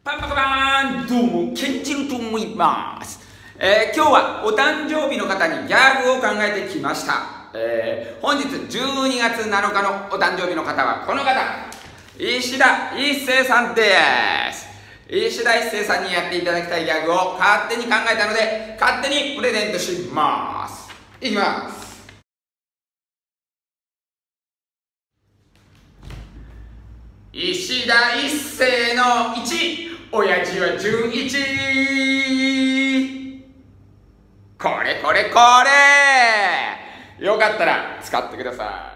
パンパカパーン、どうも、ケンチルと思います。今日はお誕生日の方にギャグを考えてきました。本日12月7日のお誕生日の方はこの方、石田一生さんです。石田一生さんにやっていただきたいギャグを勝手に考えたので、勝手にプレゼントします。いきます。石田一生の1、親父は純一。これよかったら使ってください。